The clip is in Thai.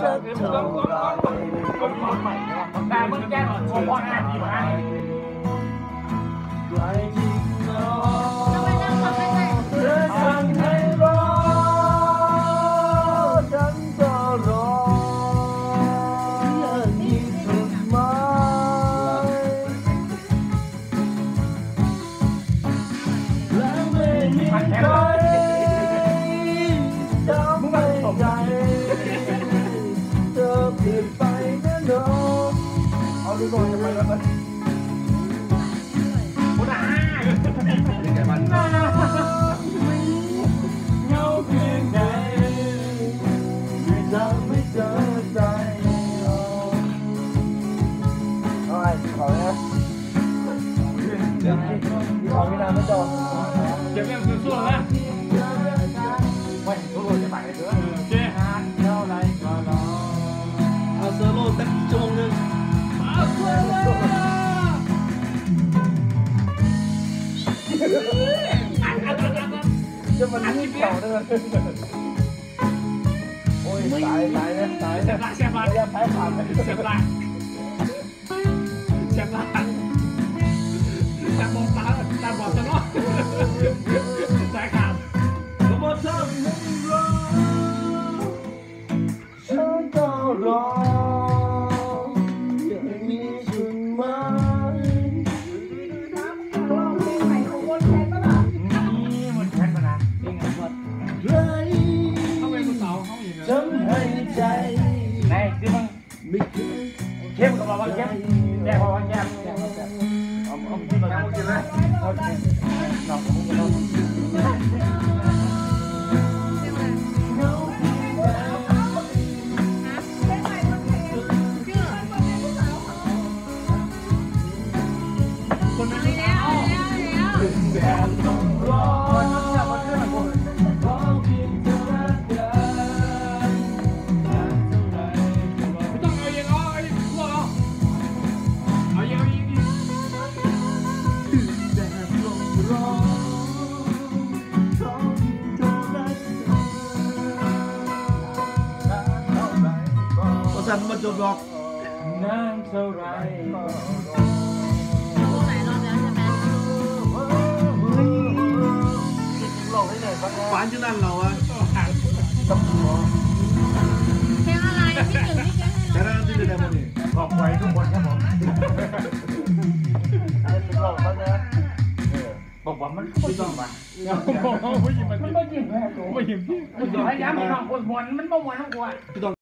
สักเท่าไรแต่มึงแก้หน่อยโชว์พ่อหน้าดีกว่าใครที่รอเธอสั่งให้รอฉันก็รออย่างนี้ถูกไหมและไม่มีใครทำให้ใจเธอเปลี่ยนไปแน่นอนเอาดูก่อนจะไปแล้วกันคุณอาเดี๋ยวมันเงาเพียงไหนที่ทำให้เธอใจเอาไอ้ขอเนี่ยเดี๋ยวขอพี่น้ำไม่จบเก็บเรื่องส่วนๆนะวันทุกคนจะไปเลยเถอะเจ๊ฮาร์ดเท่าไรก็รอเอาเซอร์โลสักชั่วโมงนึงเอาเซอร์โลจะมันนี่เกี่ยวเลยโอ้ยตายเนี่ยตายเนี่ยเสียบละอย่าแพ้ผ่านไปเสียบละเสียบละจะมองตาบอดจะรอดใจขาดก็มาทำให้รอฉันก็รออย่างนี้ถึงไหมลองเพลงใหม่ของวนแคนป่ะล่ะนี่วนแคนป่ะนะเพลงอะไรวะใครเข้าไปกูเสาเข้าอย่างเงี้ยทำให้ใจไหนสิมึงเข้มกับเราว่าเข้มแย่กว่าแย่เอากินมาเอากินเลยเอากินน้องผมกินน้องคนนั้นแล้วแบบต้องรอจะมาเรื่องอะไรรอเพียงเท่านั้นไม่ต้องเอาอย่างเอาอย่างพวกเอาอย่างแบบต้องรอขอเพียงเท่านั้นก็สั่นมาจบหรอกนานเท่าไรฝันอยู่นั่นเราอะเพลงอะไรที่หนึ่งที่แกให้เราที่ได้หมดนี่ขอบใจทุกคนครับผมบอกว่ามันไม่ต้องมาไม่ยิ้มมันไม่ยิ้มแม่ไม่ยิ้มพยายามให้น้องคนบอลมันไม่มวนทั้งตัว